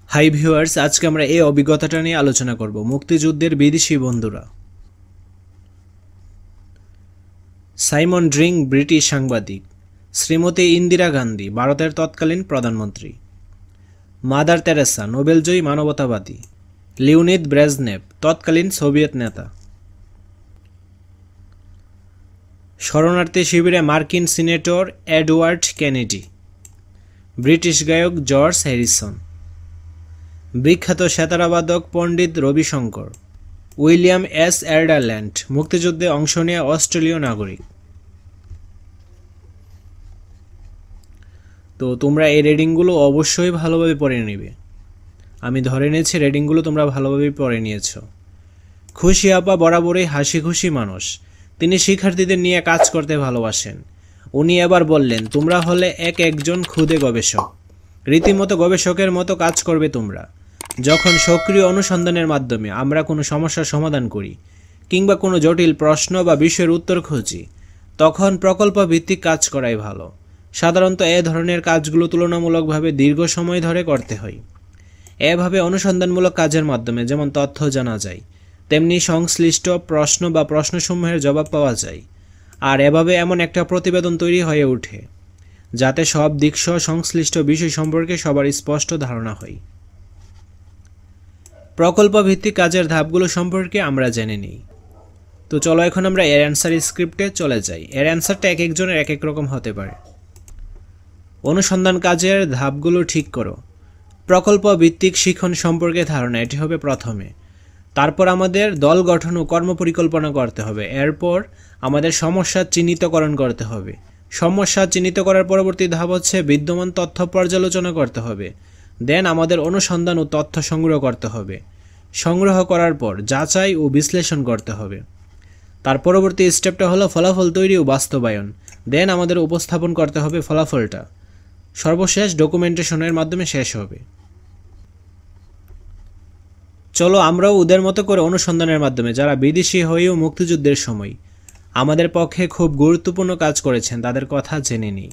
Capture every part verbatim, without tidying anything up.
Hi viewers, আজকে আমরা এই অভিজ্ঞতাটা নিয়ে আলোচনা করব মুক্তিযুদ্ধের বিদেশি বন্ধুরা। সাইমন ড্রিং ব্রিটিশ সাংবাদিক, শ্রীমতী ইন্দিরা গান্ধী ভারতের তৎকালীন প্রধানমন্ত্রী, মাদার তেরেসা নোবেলজয়ী মানবতাবাদী, লিওনিদ ব্রেজনেভ তৎকালীন সোভিয়েত নেতা, শরণার্থী শিবিরে মার্কিন সিনেটর এডওয়ার্ড কেনেডি, ব্রিটিশ গায়ক জর্জ হ্যারিসন, বিখ্যাত সেতারাবাদক Pandit Ravi Shankar, William S Ouderland মুক্তিযুদ্ধে অংশ নেওয়া অস্ট্রেলীয় নাগরিক। তো তোমরা এই রেডিংগুলো অবশ্যই ভালোভাবে পড়ে নেবে। আমি ধরে নিয়েছি রেডিংগুলো তোমরা ভালোভাবে পড়ে নিয়েছ। খুশি আপা বরাবরই হাসি খুশি মানুষ। তিনি শিক্ষার্থীদের নিয়ে কাজ করতে ভালোবাসেন। উনি এবার বললেন, তোমরা হলে এক একজন ক্ষুদে গবেষক, রীতিমতো গবেষকের মতো কাজ করবে তোমরা। যখন সক্রিয় অনুসন্ধানের মাধ্যমে আমরা কোনো সমস্যার সমাধান করি কিংবা কোনো জটিল প্রশ্ন বা বিষয়ের উত্তর খুঁজি, তখন প্রকল্প ভিত্তিক কাজ করাই ভালো। সাধারণত এ ধরনের কাজগুলো তুলনামূলকভাবে দীর্ঘ সময় ধরে করতে হয়। এভাবে অনুসন্ধানমূলক কাজের মাধ্যমে যেমন তথ্য জানা যায়, তেমনি সংশ্লিষ্ট প্রশ্ন বা প্রশ্নসমূহের জবাব পাওয়া যায়। আর এভাবে এমন একটা প্রতিবেদন তৈরি হয়ে ওঠে যাতে সব দিকসহ সংশ্লিষ্ট বিষয় সম্পর্কে সবার স্পষ্ট ধারণা হয়। প্রকল্প ভিত্তিক কাজের ধাপগুলো সম্পর্কে আমরা জেনে নিই। তো চলো এখন আমরা এর অ্যান্সার স্ক্রিপ্টে চলে যাই। এর অ্যান্সারটা এক একজনের এক এক রকম হতে পারে। অনুসন্ধান কাজের ধাপগুলো ঠিক করো। প্রকল্প ভিত্তিক শিখন সম্পর্কে ধারণা, এটি হবে প্রথমে। তারপর আমাদের দল গঠন ও কর্মপরিকল্পনা করতে হবে। এরপর আমাদের সমস্যা চিহ্নিতকরণ করতে হবে। সমস্যা চিহ্নিত করার পরবর্তী ধাপ হচ্ছে বিদ্যমান তথ্য পর্যালোচনা করতে হবে। দেন আমাদের অনুসন্ধান ও তথ্য সংগ্রহ করতে হবে। সংগ্রহ করার পর যাচাই ও বিশ্লেষণ করতে হবে। তার পরবর্তী স্টেপটা হলো ফলাফল তৈরি ও বাস্তবায়ন। দেন আমাদের উপস্থাপন করতে হবে ফলাফলটা। সর্বশেষ ডকুমেন্টেশনের মাধ্যমে শেষ হবে। চলো আমরাও ওদের মতো করে অনুসন্ধানের মাধ্যমে যারা বিদেশি হয়েও মুক্তিযুদ্ধের সময় আমাদের পক্ষে খুব গুরুত্বপূর্ণ কাজ করেছেন তাদের কথা জেনে নিই।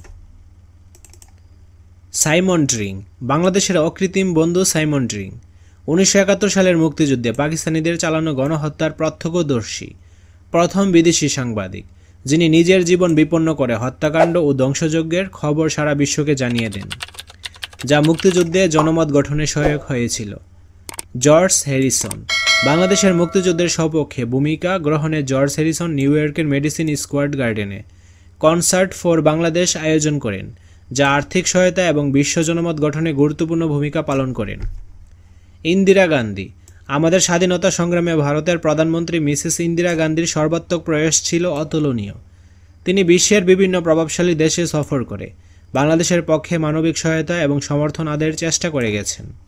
সাইমন ড্রিং, বাংলাদেশের অকৃত্রিম বন্ধু সাইমন ড্রিং উনিশশো একাত্তর সালের মুক্তিযুদ্ধে পাকিস্তানিদের চালানো গণহত্যার প্রত্যক্ষদর্শী প্রথম বিদেশি সাংবাদিক, যিনি নিজের জীবন বিপন্ন করে হত্যাকাণ্ড ও ধ্বংসযজ্ঞের খবর সারা বিশ্বকে জানিয়ে দেন, যা মুক্তিযুদ্ধে জনমত গঠনে সহায়ক হয়েছিল। জর্জ হ্যারিসন, বাংলাদেশের মুক্তিযুদ্ধের সপক্ষে ভূমিকা গ্রহণে জর্জ হ্যারিসন নিউ ইয়র্কের মেডিসিন স্কোয়ার গার্ডেনে কনসার্ট ফর বাংলাদেশ আয়োজন করেন, যা আর্থিক সহায়তা এবং বিশ্ব জনমত গঠনে গুরুত্বপূর্ণ ভূমিকা পালন করেন। ইন্দিরা গান্ধী, আমাদের স্বাধীনতা সংগ্রামে ভারতের প্রধানমন্ত্রী মিসেস ইন্দিরা গান্ধীর সর্বাত্মক প্রয়াস ছিল অতুলনীয়। তিনি বিশ্বের বিভিন্ন প্রভাবশালী দেশে সফর করে বাংলাদেশের পক্ষে মানবিক সহায়তা এবং সমর্থন আদায়ের চেষ্টা করে গেছেন।